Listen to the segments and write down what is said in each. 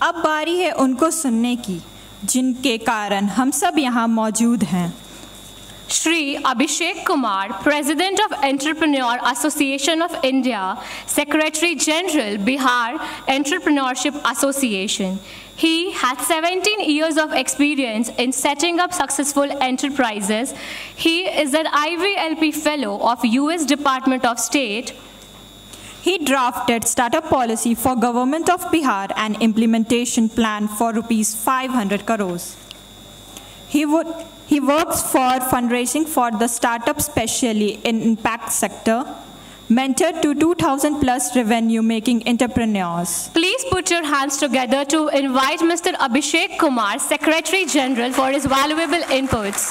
अब बारी है उनको सुनने की, जिनके कारण हम सब यहाँ मौजूद हैं। Shri Abhishek Kumar, President of Entrepreneur Association of India, Secretary General, Bihar Entrepreneurship Association. He has 17 years of experience in setting up successful enterprises. He is an IVLP Fellow of US Department of State. He drafted startup policy for Government of Bihar and implementation plan for rupees 500 crores. He works for fundraising for the startup, especially in impact sector, mentor to 2,000 plus revenue making entrepreneurs. Please put your hands together to invite Mr. Abhishek Kumar, Secretary General, for his valuable inputs.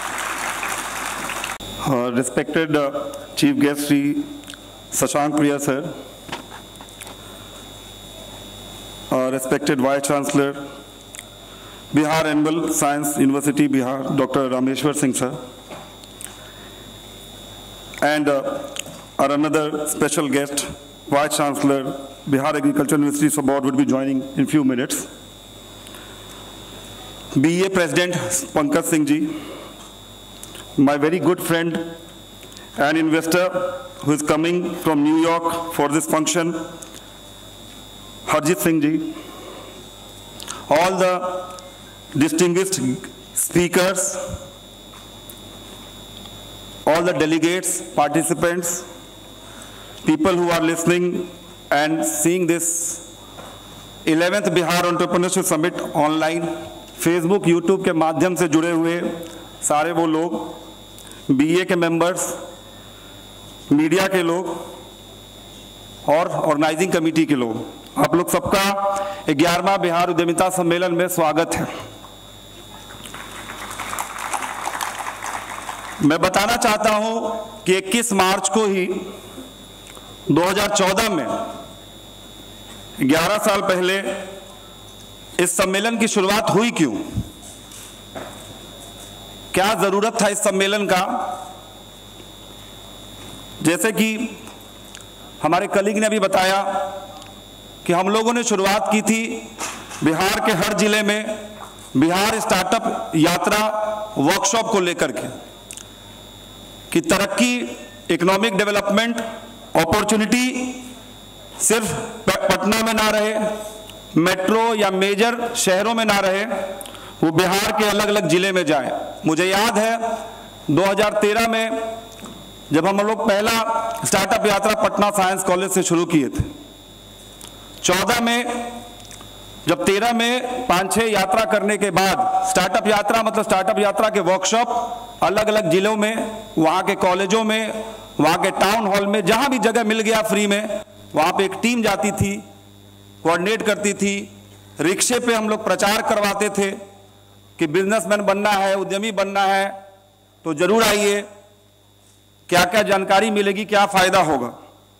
Respected Chief Guest Sri Shashank Priya sir, respected Vice Chancellor, Bihar Animal Science University, Bihar, Dr. Rameshwar Singh sir, and our another special guest, Vice Chancellor, Bihar Agriculture University Board, would be joining in few minutes. BEA President Pankaj Singh ji, my very good friend and investor who is coming from New York for this function, Harjit Singh ji, all the distinguished speakers, all the delegates, participants, people who are listening and seeing this 11th Bihar Entrepreneurship Summit online, Facebook, YouTube के माध्यम से जुड़े हुए सारे वो लोग, BA के members, media के लोग और ऑर्गेनाइजिंग कमेटी के लोग, आप लोग सबका 11वां बिहार उद्यमिता सम्मेलन में स्वागत है। मैं बताना चाहता हूं कि 21 मार्च को ही 2014 में 11 साल पहले इस सम्मेलन की शुरुआत हुई क्यों, क्या जरूरत था इस सम्मेलन का। जैसे कि हमारे कलीग ने भी बताया कि हम लोगों ने शुरुआत की थी बिहार के हर जिले में बिहार स्टार्टअप यात्रा वर्कशॉप को लेकर के, कि तरक्की, इकोनॉमिक डेवलपमेंट, अपॉर्चुनिटी सिर्फ पटना में ना रहे, मेट्रो या मेजर शहरों में ना रहे, वो बिहार के अलग अलग जिले में जाए। मुझे याद है 2013 में जब हम लोग पहला स्टार्टअप यात्रा पटना साइंस कॉलेज से शुरू किए थे, 14 में जब 13 में 5-6 यात्रा करने के बाद स्टार्टअप यात्रा मतलब स्टार्टअप यात्रा के वर्कशॉप अलग अलग जिलों में, वहाँ के कॉलेजों में, वहाँ के टाउन हॉल में, जहाँ भी जगह मिल गया फ्री में, वहाँ पे एक टीम जाती थी, कोऑर्डिनेट करती थी, रिक्शे पे हम लोग प्रचार करवाते थे कि बिजनेसमैन बनना है, उद्यमी बनना है तो जरूर आइए, क्या क्या जानकारी मिलेगी, क्या फायदा होगा।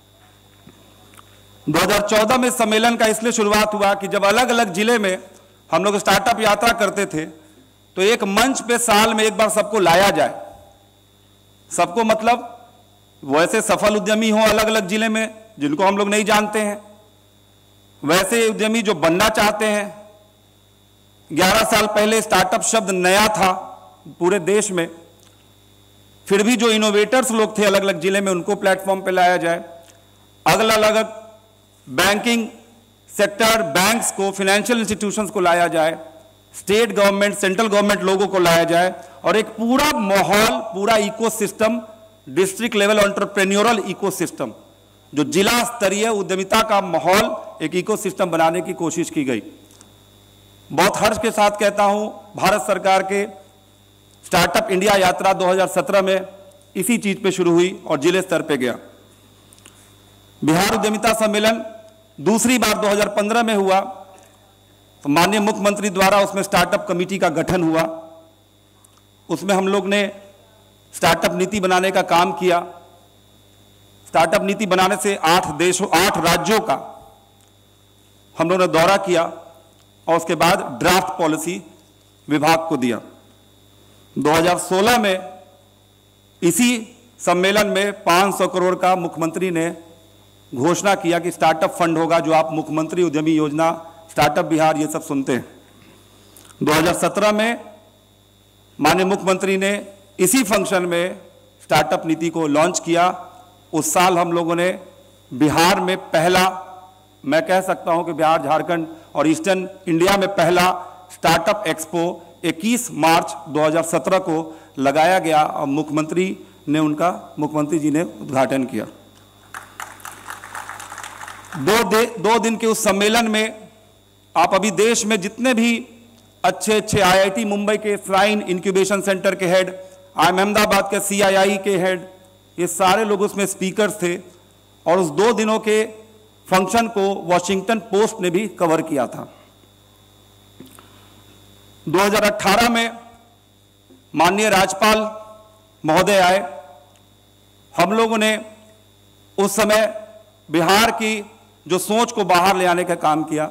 2014 में सम्मेलन का इसलिए शुरुआत हुआ कि जब अलग अलग जिले में हम लोग स्टार्टअप यात्रा करते थे तो एक मंच पे साल में एक बार सबको लाया जाए, सबको मतलब वैसे सफल उद्यमी हो अलग अलग जिले में जिनको हम लोग नहीं जानते हैं, वैसे उद्यमी जो बनना चाहते हैं। 11 साल पहले स्टार्टअप शब्द नया था पूरे देश में, फिर भी जो इनोवेटर्स लोग थे अलग अलग जिले में उनको प्लेटफॉर्म पे लाया जाए, अलग अलग बैंकिंग सेक्टर, बैंक्स को, फाइनेंशियल इंस्टीट्यूशंस को लाया जाए, स्टेट गवर्नमेंट, सेंट्रल गवर्नमेंट लोगों को लाया जाए और एक पूरा माहौल, पूरा ecosystem, district level entrepreneurial ecosystem, जो जिला स्तरीय उद्यमिता का माहौल, एक इकोसिस्टम बनाने की कोशिश की गई। बहुत हर्ष के साथ कहता हूं, भारत सरकार के स्टार्टअप इंडिया यात्रा 2017 में इसी चीज पे शुरू हुई और जिले स्तर पे गया। बिहार उद्यमिता सम्मेलन दूसरी बार 2015 में हुआ तो माननीय मुख्यमंत्री द्वारा उसमें स्टार्टअप कमेटी का गठन हुआ। उसमें हम लोग ने स्टार्टअप नीति बनाने का काम किया। स्टार्टअप नीति बनाने से 8 राज्यों का हम लोगों ने दौरा किया और उसके बाद ड्राफ्ट पॉलिसी विभाग को दिया। 2016 में इसी सम्मेलन में 500 करोड़ का मुख्यमंत्री ने घोषणा किया कि स्टार्टअप फंड होगा, जो आप मुख्यमंत्री उद्यमी योजना स्टार्टअप बिहार, ये सब सुनते हैं। 2017 में माननीय मुख्यमंत्री ने इसी फंक्शन में स्टार्टअप नीति को लॉन्च किया। उस साल हम लोगों ने बिहार में पहला, मैं कह सकता हूं कि बिहार, झारखंड और ईस्टर्न इंडिया में पहला स्टार्टअप एक्सपो 21 मार्च 2017 को लगाया गया और मुख्यमंत्री जी ने उद्घाटन किया। 2 दिन के उस सम्मेलन में आप अभी देश में जितने भी अच्छे IIT मुंबई के श्राइन इंक्यूबेशन सेंटर के हेड, IIM अहमदाबाद के CII के हेड, ये सारे लोग उसमें स्पीकर्स थे। और उस 2 दिनों के फंक्शन को वॉशिंगटन पोस्ट ने भी कवर किया था। 2018 में माननीय राज्यपाल महोदय आए। हम लोगों ने उस समय बिहार की जो सोच को बाहर ले आने का काम किया।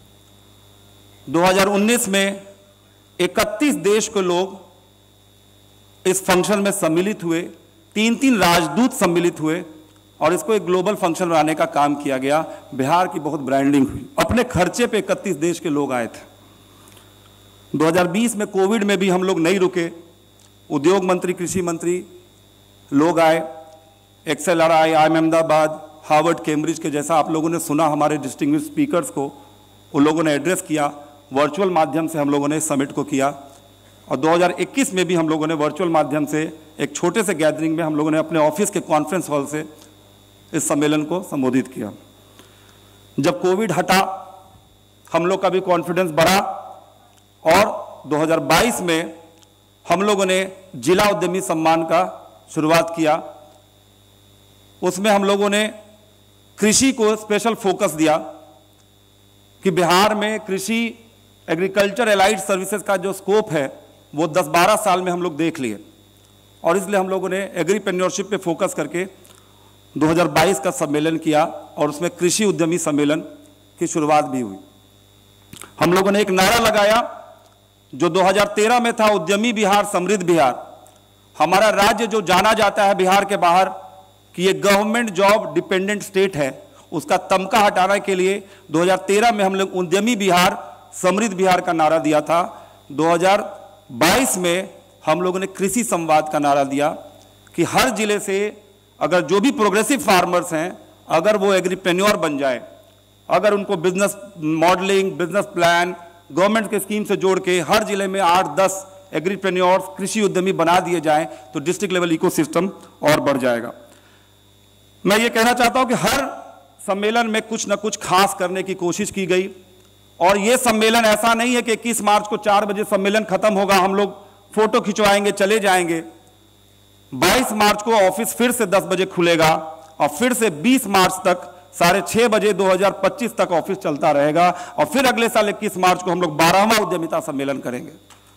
2019 में 31 देश के लोग इस फंक्शन में सम्मिलित हुए, 3 राजदूत सम्मिलित हुए और इसको एक ग्लोबल फंक्शन बनाने का काम किया गया। बिहार की बहुत ब्रांडिंग हुई, अपने खर्चे पे 31 देश के लोग आए थे। 2020 में कोविड में भी हम लोग नहीं रुके। उद्योग मंत्री, कृषि मंत्री लोग आए, XLRI, IIM Ahmedabad, Harvard, Cambridge के, जैसा आप लोगों ने सुना हमारे डिस्टिंग्विश्ड स्पीकर्स को, उन लोगों ने एड्रेस किया। वर्चुअल माध्यम से हम लोगों ने समिट को किया। और 2021 में भी हम लोगों ने वर्चुअल माध्यम से एक छोटे से गैदरिंग में हम लोगों ने अपने ऑफिस के कॉन्फ्रेंस हॉल से इस सम्मेलन को संबोधित किया। जब कोविड हटा, हम लोग का भी कॉन्फिडेंस बढ़ा और 2022 में हम लोगों ने जिला उद्यमी सम्मान का शुरुआत किया। उसमें हम लोगों ने कृषि को स्पेशल फोकस दिया कि बिहार में कृषि, एग्रीकल्चर एलाइड सर्विसेज का जो स्कोप है वो 10-12 साल में हम लोग देख लिए और इसलिए हम लोगों ने एग्रीप्रेन्योरशिप पे फोकस करके 2022 का सम्मेलन किया और उसमें कृषि उद्यमी सम्मेलन की शुरुआत भी हुई। हम लोगों ने एक नारा लगाया जो 2013 में था, उद्यमी बिहार समृद्ध बिहार। हमारा राज्य जो जाना जाता है बिहार के बाहर कि ये गवर्नमेंट जॉब डिपेंडेंट स्टेट है, उसका तमगा हटाने के लिए 2013 में हम लोग उद्यमी बिहार समृद्ध बिहार का नारा दिया था। 2022 में हम लोगों ने कृषि संवाद का नारा दिया कि हर जिले से अगर जो भी प्रोग्रेसिव फार्मर्स हैं, अगर वो एग्रीप्रेन्योर बन जाए, अगर उनको business modelling, business plan, government के स्कीम से जोड़ के हर जिले में 8-10 एग्रीप्रेन्योर्स, कृषि उद्यमी बना दिए जाएं तो डिस्ट्रिक्ट लेवल इकोसिस्टम और बढ़ जाएगा। मैं ये कहना चाहता हूं कि हर सम्मेलन में कुछ न कुछ खास करने की कोशिश की गई और ये सम्मेलन ऐसा नहीं है कि 21 मार्च को 4 बजे सम्मेलन खत्म होगा, हम लोग फोटो खिंचवाएंगे चले जाएंगे। 22 मार्च को ऑफिस फिर से 10 बजे खुलेगा और फिर से 20 मार्च तक 6:30 बजे 2025 तक ऑफिस चलता रहेगा और फिर अगले साल 21 मार्च को हम लोग 12वां उद्यमिता सम्मेलन करेंगे।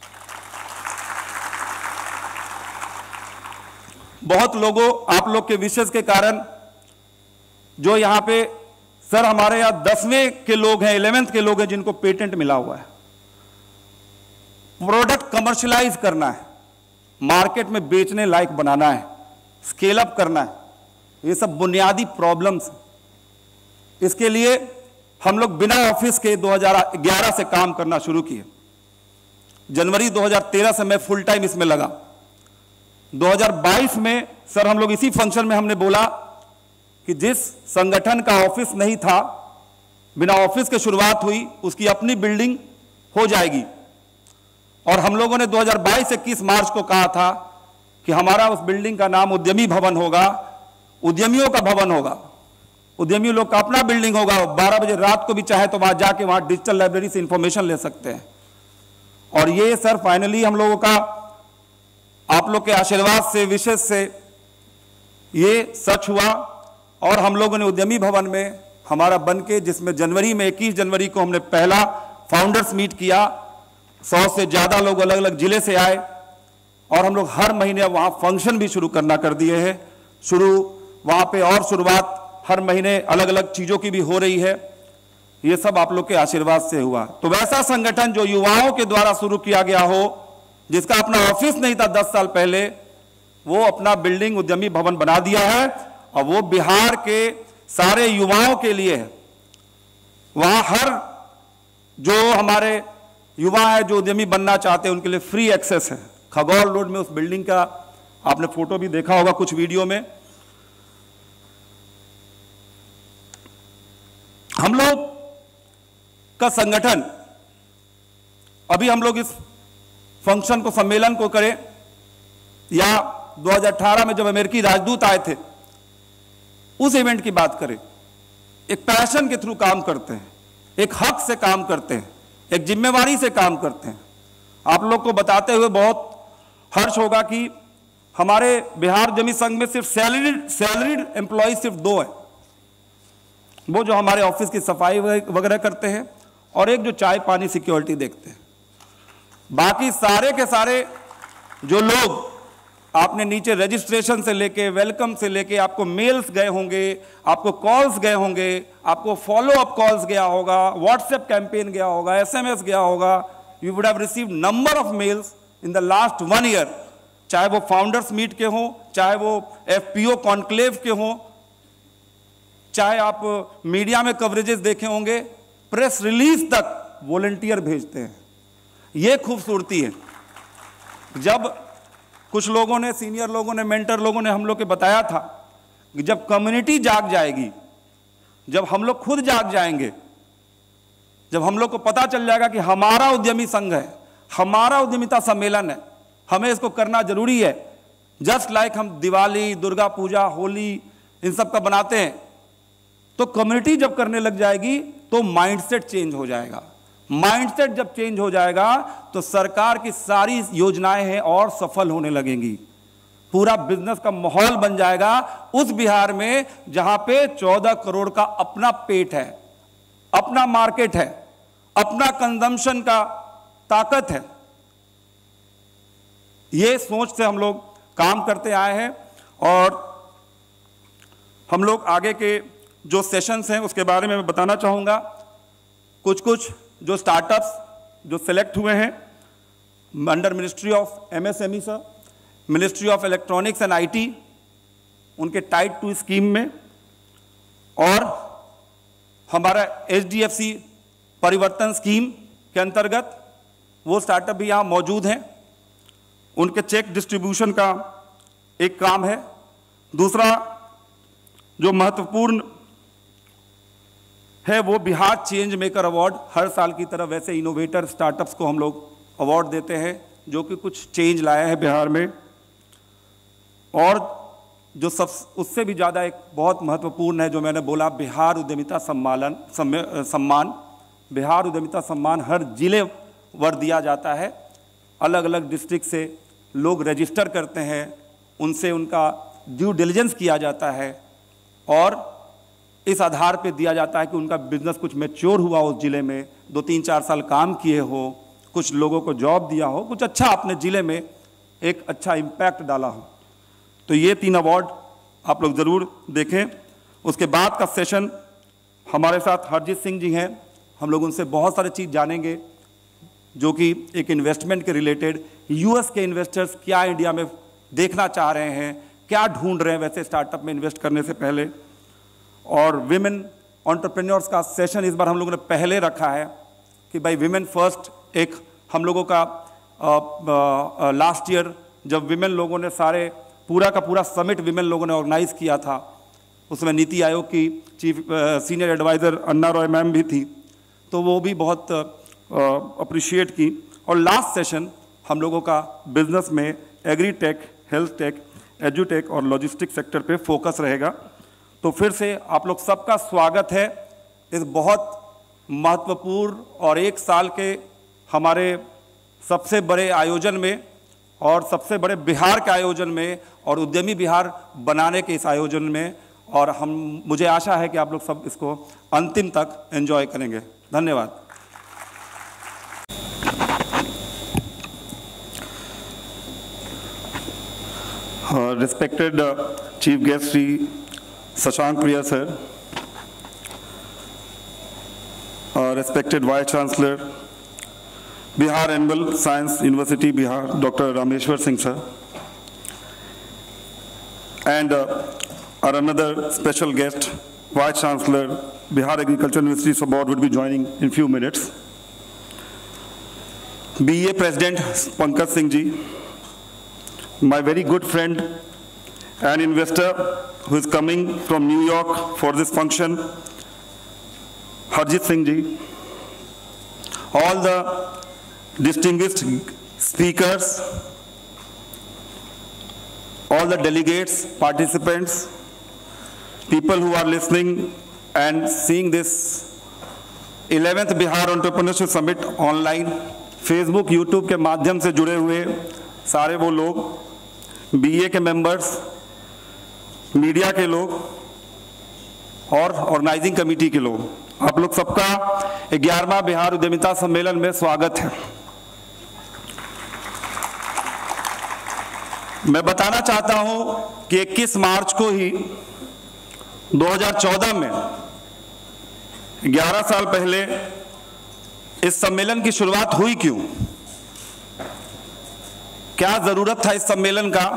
बहुत लोगों, आप लोग के विशेष के कारण जो यहां पे सर हमारे यहां 10वें के लोग हैं, 11th के लोग हैं जिनको पेटेंट मिला हुआ है। प्रोडक्ट कमर्शियलाइज करना है, मार्केट में बेचने लायक बनाना है, स्केल अप करना है, ये सब बुनियादी प्रॉब्लम्स। इसके लिए हम लोग बिना ऑफिस के 2011 से काम करना शुरू किए। जनवरी 2013 से मैं फुल टाइम इसमें लगा। 2022 में सर हम लोग इसी फंक्शन में हमने बोला कि जिस संगठन का ऑफिस नहीं था, बिना ऑफिस के शुरुआत हुई, उसकी अपनी बिल्डिंग हो जाएगी। और हम लोगों ने 2022-21 मार्च को कहा था कि हमारा उस बिल्डिंग का नाम उद्यमी भवन होगा, उद्यमियों का भवन होगा, उद्यमी लोग का अपना बिल्डिंग होगा। 12 बजे रात को भी चाहे तो वहां जाके वहां डिजिटल लाइब्रेरी से इंफॉर्मेशन ले सकते हैं। और ये सर फाइनली हम लोगों का आप लोग के आशीर्वाद से, विशेष से ये सच हुआ और हम लोगों ने उद्यमी भवन में हमारा बनके, जिसमें जनवरी में 21 जनवरी को हमने पहला फाउंडर्स मीट किया। 100 से ज्यादा लोग अलग अलग जिले से आए और हम लोग हर महीने वहां फंक्शन भी शुरू करना कर दिए हैं। वहां पे और शुरुआत हर महीने अलग अलग चीजों की भी हो रही है। ये सब आप लोग के आशीर्वाद से हुआ। तो वैसा संगठन जो युवाओं के द्वारा शुरू किया गया हो, जिसका अपना ऑफिस नहीं था 10 साल पहले, वो अपना बिल्डिंग उद्यमी भवन बना दिया है और वो बिहार के सारे युवाओं के लिए है। वहां हर जो हमारे युवा है जो उद्यमी बनना चाहते हैं उनके लिए फ्री एक्सेस है। खगौल रोड में उस बिल्डिंग का आपने फोटो भी देखा होगा कुछ वीडियो में। हम लोग का संगठन, अभी हम लोग इस फंक्शन को, सम्मेलन को करें या 2018 में जब अमेरिकी राजदूत आए थे उस इवेंट की बात करें, एक पैशन के थ्रू काम करते हैं, एक हक से काम करते हैं, एक जिम्मेवारी से काम करते हैं। आप लोग को बताते हुए बहुत हर्ष होगा कि हमारे बिहार उद्यमी संघ में सिर्फ सैलरीड एम्प्लॉय सिर्फ 2 है, वो जो हमारे ऑफिस की सफाई वगैरह करते हैं और एक जो चाय पानी सिक्योरिटी देखते हैं। बाकी सारे के सारे जो लोग आपने नीचे रजिस्ट्रेशन से लेके, वेलकम से लेके, आपको मेल्स गए होंगे, आपको कॉल्स गए होंगे, आपको फॉलो अप कॉल्स गया होगा, व्हाट्सएप कैंपेन गया होगा, SMS गया होगा, you would have received number of mails in the last 1 year, चाहे वो फाउंडर्स मीट के हों, चाहे वो FPO कॉन्क्लेव के हों, चाहे आप मीडिया में कवरेजेस देखे होंगे, प्रेस रिलीज तक वॉलंटियर भेजते हैं। ये खूबसूरती है। जब कुछ लोगों ने, सीनियर लोगों ने, मेंटर लोगों ने हम लोग के बताया था कि जब कम्युनिटी जाग जाएगी, जब हम लोग खुद जाग जाएंगे, जब हम लोग को पता चल जाएगा कि हमारा उद्यमी संघ है, हमारा उद्यमिता सम्मेलन है, हमें इसको करना जरूरी है, जस्ट लाइक हम दिवाली, दुर्गा पूजा, होली इन सब का बनाते हैं, तो कम्युनिटी जब करने लग जाएगी तो माइंडसेट चेंज हो जाएगा। माइंडसेट जब चेंज हो जाएगा तो सरकार की सारी योजनाएं हैं और सफल होने लगेंगी। पूरा बिजनेस का माहौल बन जाएगा उस बिहार में जहां पे 14 करोड़ का अपना पेट है, अपना मार्केट है, अपना कंजम्पशन का ताकत है। ये सोच से हम लोग काम करते आए हैं और हम लोग आगे के जो सेशंस हैं उसके बारे में मैं बताना चाहूंगा। कुछ जो स्टार्टअप्स जो सिलेक्ट हुए हैं under ministry of MSME sir, ministry of electronics and IT, उनके टाइट 2 स्कीम में, और हमारा HDFC परिवर्तन स्कीम के अंतर्गत वो स्टार्टअप भी यहाँ मौजूद हैं। उनके चेक डिस्ट्रीब्यूशन का एक काम है। दूसरा जो महत्वपूर्ण है वो बिहार चेंज मेकर अवार्ड, हर साल की तरह वैसे इनोवेटर स्टार्टअप्स को हम लोग अवार्ड देते हैं जो कि कुछ चेंज लाया है बिहार में। और जो सब उससे भी ज़्यादा एक बहुत महत्वपूर्ण है जो मैंने बोला, बिहार उद्यमिता सम्मान। बिहार उद्यमिता सम्मान हर जिले वर दिया जाता है। अलग अलग डिस्ट्रिक्ट से लोग रजिस्टर करते हैं, उनसे उनका ड्यू डिलिजेंस किया जाता है और इस आधार पे दिया जाता है कि उनका बिजनेस कुछ मैच्योर हुआ, उस जिले में 2-3-4 साल काम किए हो, कुछ लोगों को जॉब दिया हो, कुछ अच्छा अपने जिले में एक अच्छा इम्पैक्ट डाला हो। तो ये 3 अवार्ड आप लोग ज़रूर देखें। उसके बाद का सेशन हमारे साथ हरजीत सिंह जी हैं, हम लोग उनसे बहुत सारी चीज़ जानेंगे जो कि एक इन्वेस्टमेंट के रिलेटेड, US के इन्वेस्टर्स क्या इंडिया में देखना चाह रहे हैं, क्या ढूंढ रहे हैं वैसे स्टार्टअप में इन्वेस्ट करने से पहले। और विमेन एंटरप्रेन्योर्स का सेशन इस बार हम लोगों ने पहले रखा है कि भाई विमेन फर्स्ट। एक हम लोगों का लास्ट ईयर जब विमेन लोगों ने सारे पूरा का पूरा समिट विमेन लोगों ने ऑर्गेनाइज किया था, उसमें नीति आयोग की chief senior advisor Anna Roy ma'am भी थी, तो वो भी बहुत अप्रिशिएट की। और लास्ट सेशन हम लोगों का बिजनेस में एग्री टेक, हेल्थ टेक, एजुटेक और लॉजिस्टिक सेक्टर पे फोकस रहेगा। तो फिर से आप लोग सबका स्वागत है इस बहुत महत्वपूर्ण और 1 साल के हमारे सबसे बड़े आयोजन में और सबसे बड़े बिहार के आयोजन में और उद्यमी बिहार बनाने के इस आयोजन में। और मुझे आशा है कि आप लोग सब इसको अंतिम तक एंजॉय करेंगे। धन्यवाद। Respected Chief Guest Sri Shashank Priya sir, respected Vice Chancellor, Bihar Animal Science University Bihar, Dr. Rameshwar Singh sir, and our another special guest, Vice Chancellor, Bihar Agriculture University Board, would be joining in few minutes. BEA President Pankaj Singh ji, my very good friend and investor who is coming from New York for this function, Harjit Singh ji, all the distinguished speakers, all the delegates, participants, people who are listening and seeing this 11th Bihar Entrepreneurship Summit online, Facebook, YouTube के माध्यम से जुड़े हुए सारे वो लोग, BEA के members, media के लोग और ऑर्गेनाइजिंग कमेटी के लोग, आप लोग सबका 11वां बिहार उद्यमिता सम्मेलन में स्वागत है। मैं बताना चाहता हूं कि 21 मार्च को ही 2014 में 11 साल पहले इस सम्मेलन की शुरुआत हुई क्यों, क्या जरूरत था इस सम्मेलन का।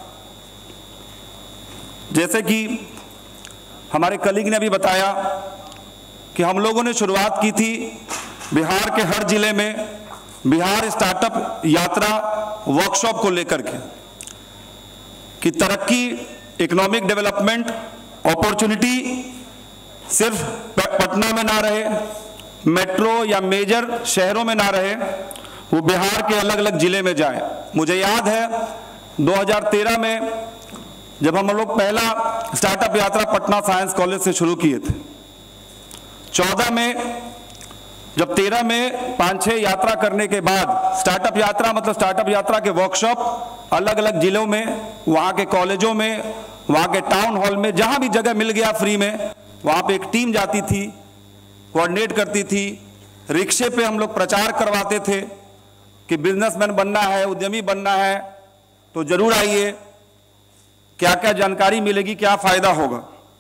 जैसे कि हमारे कलीग ने भी बताया कि हम लोगों ने शुरुआत की थी बिहार के हर जिले में बिहार स्टार्टअप यात्रा वर्कशॉप को लेकर के, कि तरक्की, इकोनॉमिक डेवलपमेंट, अपॉर्चुनिटी सिर्फ पटना में ना रहे, मेट्रो या मेजर शहरों में ना रहे, वो बिहार के अलग अलग जिले में जाए। मुझे याद है 2013 में जब हम लोग पहला स्टार्टअप यात्रा पटना साइंस कॉलेज से शुरू किए थे, 14 में जब 13 में 5-6 यात्रा करने के बाद स्टार्टअप यात्रा मतलब स्टार्टअप यात्रा के वर्कशॉप अलग अलग जिलों में, वहाँ के कॉलेजों में, वहाँ के टाउन हॉल में, जहाँ भी जगह मिल गया फ्री में, वहाँ पे एक टीम जाती थी, कोऑर्डिनेट करती थी। रिक्शे पे हम लोग प्रचार करवाते थे कि बिजनेसमैन बनना है, उद्यमी बनना है तो जरूर आइए, क्या क्या जानकारी मिलेगी, क्या फायदा होगा।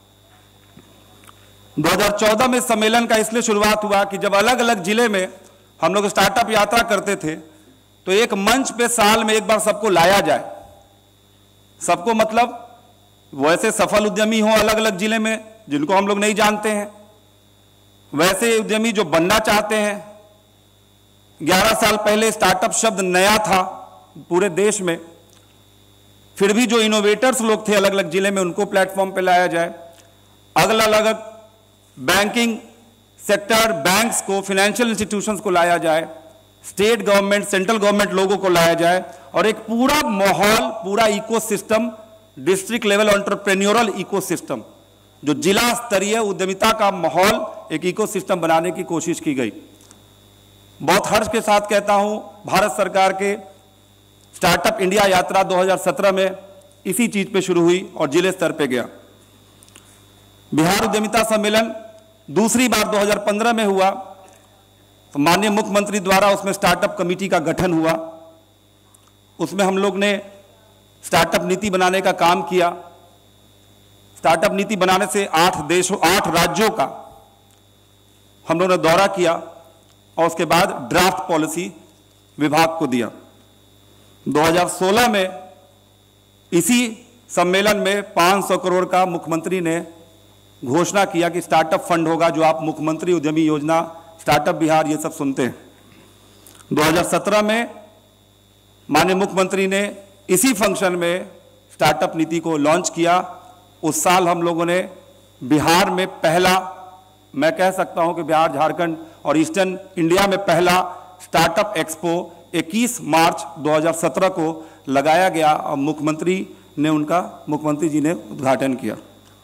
2014 में सम्मेलन का इसलिए शुरुआत हुआ कि जब अलग अलग जिले में हम लोग स्टार्टअप यात्रा करते थे तो एक मंच पे साल में एक बार सबको लाया जाए। सबको मतलब वैसे सफल उद्यमी हो अलग अलग जिले में जिनको हम लोग नहीं जानते हैं, वैसे उद्यमी जो बनना चाहते हैं। 11 साल पहले स्टार्टअप शब्द नया था पूरे देश में, फिर भी जो इनोवेटर्स लोग थे अलग अलग जिले में उनको प्लेटफॉर्म पे लाया जाए। अलग अलग बैंकिंग सेक्टर, बैंक्स को, फाइनेंशियल इंस्टीट्यूशंस को लाया जाए, स्टेट गवर्नमेंट, सेंट्रल गवर्नमेंट लोगों को लाया जाए और एक पूरा माहौल, पूरा ecosystem, district level entrepreneurial ecosystem, जो जिला स्तरीय उद्यमिता का माहौल, एक इकोसिस्टम बनाने की कोशिश की गई। बहुत हर्ष के साथ कहता हूं, भारत सरकार के स्टार्टअप इंडिया यात्रा 2017 में इसी चीज पे शुरू हुई और जिले स्तर पे गया। बिहार उद्यमिता सम्मेलन दूसरी बार 2015 में हुआ तो माननीय मुख्यमंत्री द्वारा उसमें स्टार्टअप कमेटी का गठन हुआ। उसमें हम लोग ने स्टार्टअप नीति बनाने का काम किया। स्टार्टअप नीति बनाने से 8 राज्यों का हम लोगों ने दौरा किया और उसके बाद ड्राफ्ट पॉलिसी विभाग को दिया। 2016 में इसी सम्मेलन में 500 करोड़ का मुख्यमंत्री ने घोषणा किया कि स्टार्टअप फंड होगा, जो आप मुख्यमंत्री उद्यमी योजना, स्टार्टअप बिहार ये सब सुनते हैं। 2017 में माननीय मुख्यमंत्री ने इसी फंक्शन में स्टार्टअप नीति को लॉन्च किया। उस साल हम लोगों ने बिहार में पहला, मैं कह सकता हूं कि बिहार, झारखंड और ईस्टर्न इंडिया में पहला स्टार्टअप एक्सपो 21 मार्च 2017 को लगाया गया और मुख्यमंत्री जी ने उद्घाटन किया।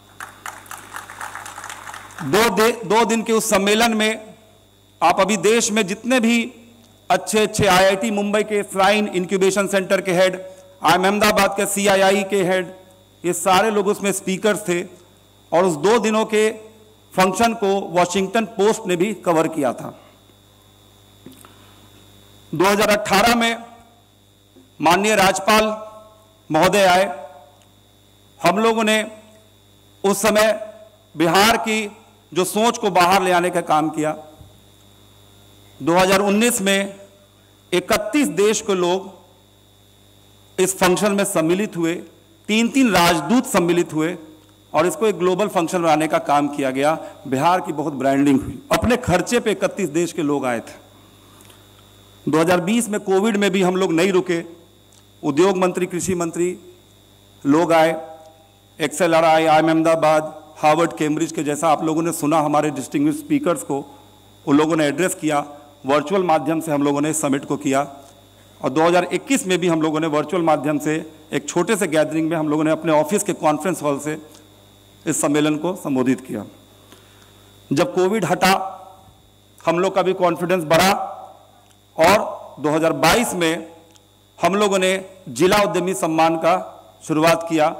2 दिन के उस सम्मेलन में आप अभी देश में जितने भी अच्छे IIT मुंबई के श्राइन इंक्यूबेशन सेंटर के हेड, IIM अहमदाबाद के CII के हेड, ये सारे लोग उसमें स्पीकर्स थे और उस 2 दिनों के फंक्शन को वॉशिंगटन पोस्ट ने भी कवर किया था। 2018 में माननीय राज्यपाल महोदय आए। हम लोगों ने उस समय बिहार की जो सोच को बाहर ले आने का काम किया। 2019 में 31 देश के लोग इस फंक्शन में सम्मिलित हुए, 3 राजदूत सम्मिलित हुए और इसको एक ग्लोबल फंक्शन बनाने का काम किया गया। बिहार की बहुत ब्रांडिंग हुई, अपने खर्चे पे 31 देश के लोग आए थे। 2020 में कोविड में भी हम लोग नहीं रुके। उद्योग मंत्री, कृषि मंत्री लोग आए, एक्सेलर आए, IIM अहमदाबाद, हार्वर्ड, कैम्ब्रिज के, जैसा आप लोगों ने सुना हमारे डिस्टिंग्विश्ड स्पीकर्स को, उन लोगों ने एड्रेस किया। वर्चुअल माध्यम से हम लोगों ने समिट को किया और 2021 में भी हम लोगों ने वर्चुअल माध्यम से एक छोटे से गैदरिंग में हम लोगों ने अपने ऑफिस के कॉन्फ्रेंस हॉल से इस सम्मेलन को संबोधित किया। जब कोविड हटा, हम लोग का भी कॉन्फिडेंस बढ़ा और 2022 में हम लोगों ने जिला उद्यमी सम्मान का शुरुआत किया।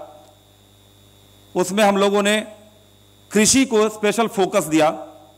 उसमें हम लोगों ने कृषि को स्पेशल फोकस दिया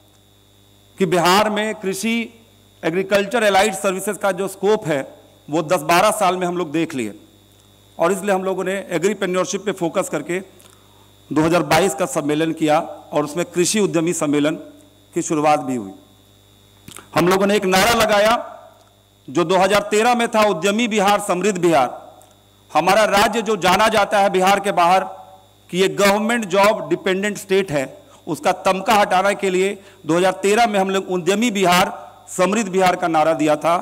कि बिहार में कृषि, एग्रीकल्चर, एलाइड सर्विसेज का जो स्कोप है वो 10-12 साल में हम लोग देख लिए और इसलिए हम लोगों ने एग्रीप्रेन्योरशिप पे फोकस करके 2022 का सम्मेलन किया और उसमें कृषि उद्यमी सम्मेलन की शुरुआत भी हुई। हम लोगों ने एक नारा लगाया जो 2013 में था, उद्यमी बिहार समृद्ध बिहार। हमारा राज्य जो जाना जाता है बिहार के बाहर कि ये गवर्नमेंट जॉब डिपेंडेंट स्टेट है, उसका तमगा हटाने के लिए 2013 में हम लोग उद्यमी बिहार समृद्ध बिहार का नारा दिया था।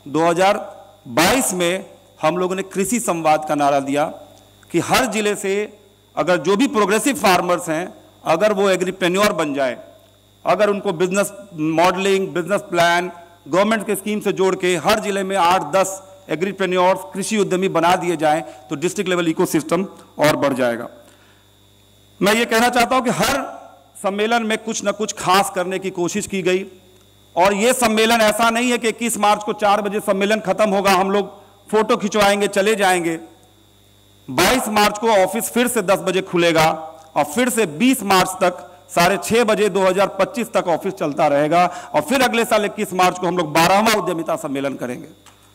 2022 में हम लोगों ने कृषि संवाद का नारा दिया कि हर जिले से अगर जो भी प्रोग्रेसिव फार्मर्स हैं, अगर वो एग्रीप्रेन्योर बन जाए, अगर उनको business modelling, business plan, government के स्कीम से जोड़ के हर जिले में 8-10 एग्रीप्रेन्योर्स, कृषि उद्यमी बना दिए जाएं तो डिस्ट्रिक्ट लेवल इकोसिस्टम और बढ़ जाएगा। मैं ये कहना चाहता हूं कि हर सम्मेलन में कुछ ना कुछ खास करने की कोशिश की गई और ये सम्मेलन ऐसा नहीं है कि 21 मार्च को 4 बजे सम्मेलन खत्म होगा, हम लोग फोटो खिंचवाएंगे, चले जाएंगे। 22 मार्च को ऑफिस फिर से 10 बजे खुलेगा और फिर से 20 मार्च तक 6:30 बजे 2025 तक ऑफिस चलता रहेगा और फिर अगले साल 21 मार्च को हम लोग 12वां उद्यमिता सम्मेलन करेंगे।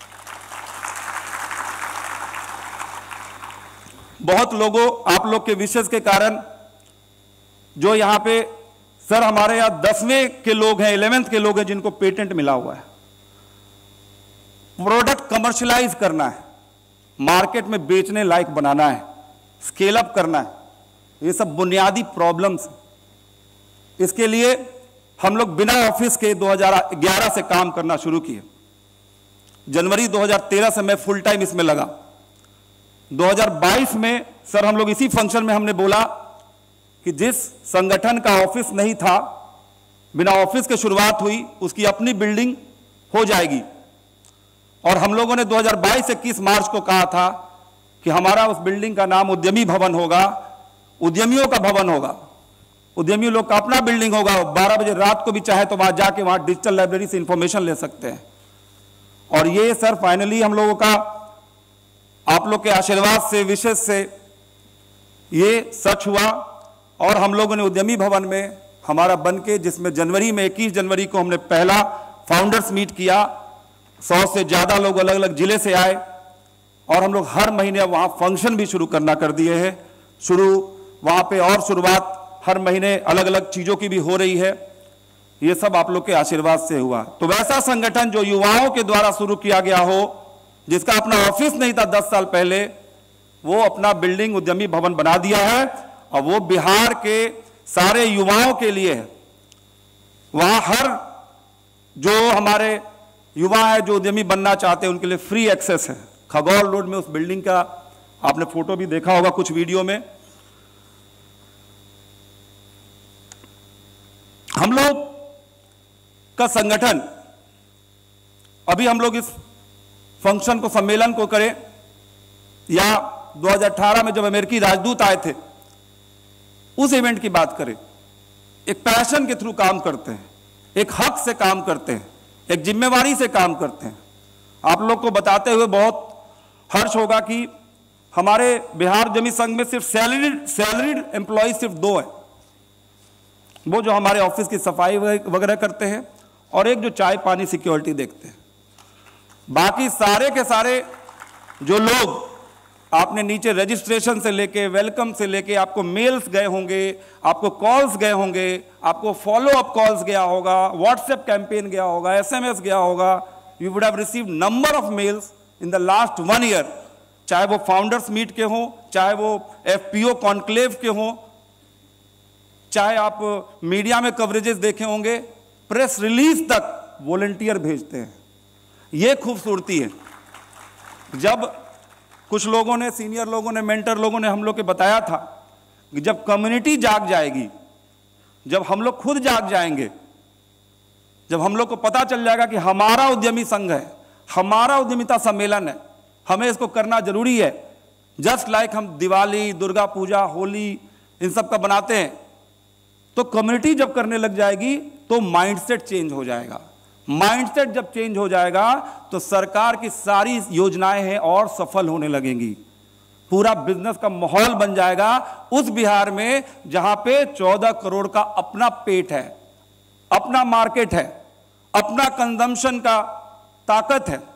बहुत लोगों, आप लोग के विशेष के कारण जो यहां पे सर हमारे यहां 10वें के लोग हैं, 11th के लोग हैं जिनको पेटेंट मिला हुआ है। प्रोडक्ट कमर्शियलाइज करना है, मार्केट में बेचने लायक बनाना है, स्केल अप करना है, ये सब बुनियादी प्रॉब्लम्स। इसके लिए हम लोग बिना ऑफिस के 2011 से काम करना शुरू किए। जनवरी 2013 से मैं फुल टाइम इसमें लगा। 2022 में सर हम लोग इसी फंक्शन में हमने बोला कि जिस संगठन का ऑफिस नहीं था, बिना ऑफिस के शुरुआत हुई, उसकी अपनी बिल्डिंग हो जाएगी और हम लोगों ने 2022 से 21 मार्च को कहा था कि हमारा उस बिल्डिंग का नाम उद्यमी भवन होगा, उद्यमियों का भवन होगा, उद्यमी लोग का अपना बिल्डिंग होगा। 12 बजे रात को भी चाहे तो वहां जाके वहां डिजिटल लाइब्रेरी से इंफॉर्मेशन ले सकते हैं। और ये सर फाइनली हम लोगों का आप लोग के आशीर्वाद से, विशेष से ये सच हुआ और हम लोगों ने उद्यमी भवन में हमारा बन के, जिसमें जनवरी में 21 जनवरी को हमने पहला फाउंडर्स मीट किया। 100 से ज्यादा लोग अलग अलग जिले से आए और हम लोग हर महीने वहां फंक्शन भी शुरू करना कर दिए हैं। वहां पे और शुरुआत हर महीने अलग अलग चीजों की भी हो रही है। ये सब आप लोग के आशीर्वाद से हुआ। तो वैसा संगठन जो युवाओं के द्वारा शुरू किया गया हो, जिसका अपना ऑफिस नहीं था 10 साल पहले, वो अपना बिल्डिंग उद्यमी भवन बना दिया है और वो बिहार के सारे युवाओं के लिए है। वहां हर जो हमारे युवा है जो उद्यमी बनना चाहते हैं उनके लिए फ्री एक्सेस है। खगौल रोड में उस बिल्डिंग का आपने फोटो भी देखा होगा कुछ वीडियो में। हम लोग का संगठन, अभी हम लोग इस फंक्शन को, सम्मेलन को करें या 2018 में जब अमेरिकी राजदूत आए थे उस इवेंट की बात करें, एक पैशन के थ्रू काम करते हैं, एक हक से काम करते हैं, एक जिम्मेवारी से काम करते हैं। आप लोग को बताते हुए बहुत हर्ष होगा कि हमारे बिहार उद्यमी संघ में सिर्फ सैलरीड एम्प्लॉय सिर्फ 2 है, वो जो हमारे ऑफिस की सफाई वगैरह करते हैं और एक जो चाय पानी सिक्योरिटी देखते हैं। बाकी सारे के सारे जो लोग आपने नीचे रजिस्ट्रेशन से लेके, वेलकम से लेके, आपको मेल्स गए होंगे, आपको कॉल्स गए होंगे, आपको फॉलो अप कॉल्स गया होगा, व्हाट्सएप कैंपेन गया होगा, SMS गया होगा, you would have received number of mails in the last 1 year, चाहे वो फाउंडर्स मीट के हों, चाहे वो FPO कॉन्क्लेव के हों, चाहे आप मीडिया में कवरेजेस देखे होंगे, प्रेस रिलीज तक वॉलंटियर भेजते हैं। ये खूबसूरती है। जब कुछ लोगों ने, सीनियर लोगों ने, मेंटर लोगों ने हम लोग के बताया था कि जब कम्युनिटी जाग जाएगी, जब हम लोग खुद जाग जाएंगे, जब हम लोग को पता चल जाएगा कि हमारा उद्यमी संघ है, हमारा उद्यमिता सम्मेलन है, हमें इसको करना जरूरी है। जस्ट लाइक हम दिवाली, दुर्गा पूजा, होली इन सब का बनाते हैं, तो कम्युनिटी जब करने लग जाएगी तो माइंडसेट चेंज हो जाएगा। माइंडसेट जब चेंज हो जाएगा तो सरकार की सारी योजनाएं हैं और सफल होने लगेंगी। पूरा बिजनेस का माहौल बन जाएगा उस बिहार में जहां पे 14 करोड़ का अपना पेट है, अपना मार्केट है, अपना कंजम्पशन का ताकत है।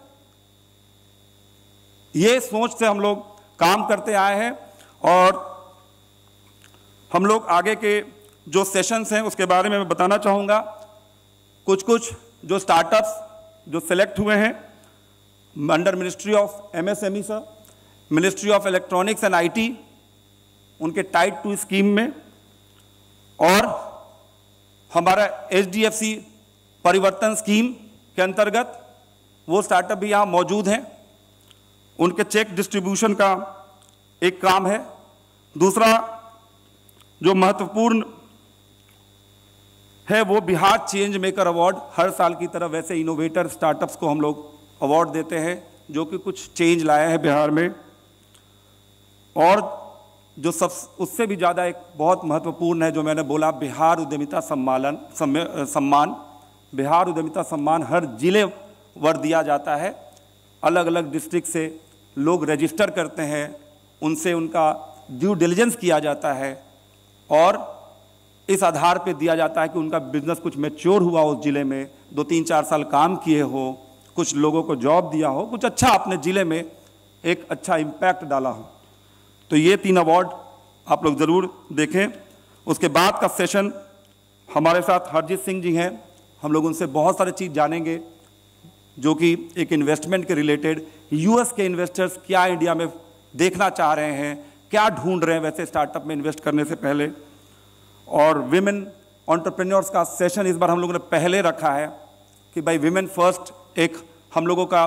ये सोच से हम लोग काम करते आए हैं और हम लोग आगे के जो सेशंस हैं उसके बारे में मैं बताना चाहूँगा। कुछ जो स्टार्टअप्स जो सिलेक्ट हुए हैं under ministry of MSME sir, ministry of electronics and IT, उनके टाइप 2 स्कीम में, और हमारा HDFC परिवर्तन स्कीम के अंतर्गत वो स्टार्टअप भी यहाँ मौजूद हैं। उनके चेक डिस्ट्रीब्यूशन का एक काम है। दूसरा जो महत्वपूर्ण है वो बिहार चेंज मेकर अवार्ड, हर साल की तरह वैसे इनोवेटर स्टार्टअप्स को हम लोग अवार्ड देते हैं जो कि कुछ चेंज लाया है बिहार में। और जो सब उससे भी ज़्यादा एक बहुत महत्वपूर्ण है जो मैंने बोला, बिहार उद्यमिता सम्मान। बिहार उद्यमिता सम्मान हर जिले वर दिया जाता है। अलग अलग डिस्ट्रिक्ट से लोग रजिस्टर करते हैं, उनसे उनका ड्यू डिलिजेंस किया जाता है और इस आधार पे दिया जाता है कि उनका बिजनेस कुछ मैच्योर हुआ उस ज़िले में, 2-3-4 साल काम किए हो, कुछ लोगों को जॉब दिया हो, कुछ अच्छा अपने ज़िले में एक अच्छा इम्पैक्ट डाला हो। तो ये 3 अवार्ड आप लोग ज़रूर देखें। उसके बाद का सेशन हमारे साथ हरजीत सिंह जी हैं, हम लोग उनसे बहुत सारी चीज़ जानेंगे जो कि एक इन्वेस्टमेंट के रिलेटेड, US के इन्वेस्टर्स क्या इंडिया में देखना चाह रहे हैं, क्या ढूंढ रहे हैं वैसे स्टार्टअप में इन्वेस्ट करने से पहले। और विमेन एंटरप्रेन्योर्स का सेशन इस बार हम लोगों ने पहले रखा है कि भाई विमेन फर्स्ट, एक हम लोगों का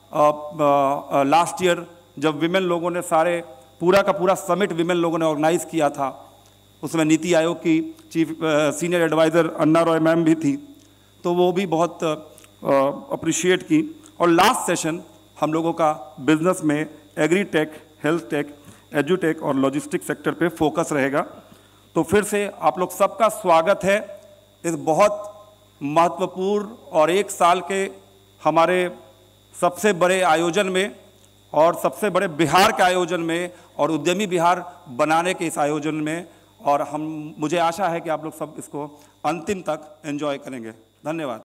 लास्ट ईयर जब विमेन लोगों ने सारे पूरा का पूरा समिट विमेन लोगों ने ऑर्गेनाइज किया था, उसमें नीति आयोग की chief senior advisor Anna Roy ma'am भी थी, तो वो भी बहुत अप्रिशिएट की। और लास्ट सेशन हम लोगों का बिजनेस में एग्री टेक, हेल्थ टेक, एजुटेक और लॉजिस्टिक सेक्टर पे फोकस रहेगा। तो फिर से आप लोग सबका स्वागत है इस बहुत महत्वपूर्ण और 1 साल के हमारे सबसे बड़े आयोजन में और सबसे बड़े बिहार के आयोजन में और उद्यमी बिहार बनाने के इस आयोजन में। और मुझे आशा है कि आप लोग सब इसको अंतिम तक एंजॉय करेंगे। धन्यवाद।